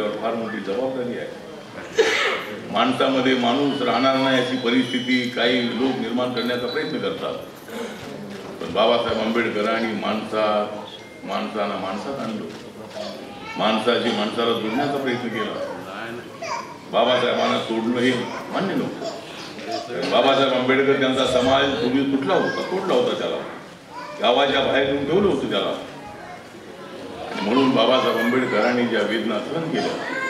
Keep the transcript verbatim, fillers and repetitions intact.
आपल्यावर फार मोठी जबाबदारी आहे. माणसामध्ये माणूस राहणार नाही अशी परिस्थिती काही लोक निर्माण करण्याचा प्रयत्न करतात. पण बाबासाहेब आंबेडकरांनी माणसा माणसाला माणसात आणलं, माणसाची माणसाला जोडण्याचा प्रयत्न केला. बाबासाहेबांना सोडणं हे मान्य नव्हतं. बाबासाहेब आंबेडकर त्यांचा समाज पूर्वी तुटला होता, तोडला होता, त्याला गावाच्या बाहेर येऊन ठेवलं होतं त्याला. आणि म्हणून बाबासाहेब आंबेडकरांनी ज्या वेदना सहन केल्या